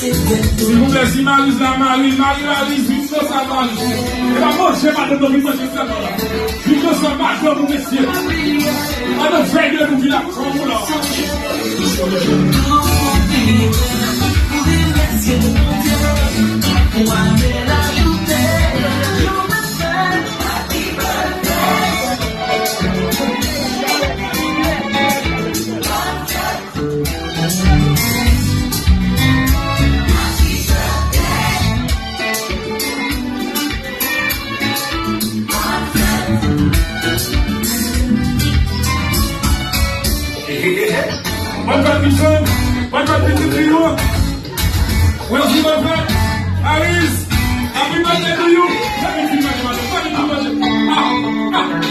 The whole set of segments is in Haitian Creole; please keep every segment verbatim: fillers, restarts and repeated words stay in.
S'il vous plaît, si Marie la Marie, Marie la Marie, vite dans sa Marie. Et la manger madame, vite dans sa Marie. Vite dans sa Marie, mon messieurs. On a fait de nous, il a comme là. Bonne partition, bonne partition de you. Welcome, my friend. Alice, happy birthday to you. Happy birthday, happy birthday. Ah, ah.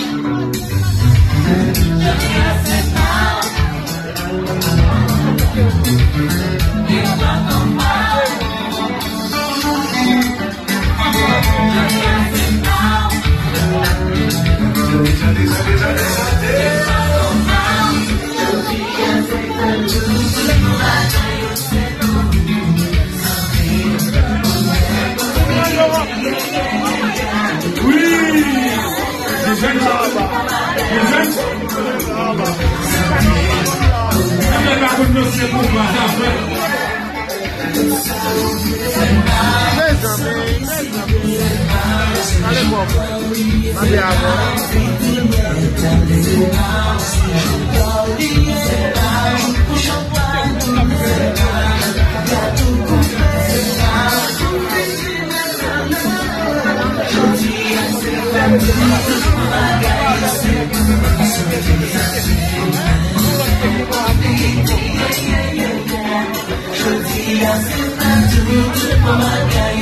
Dia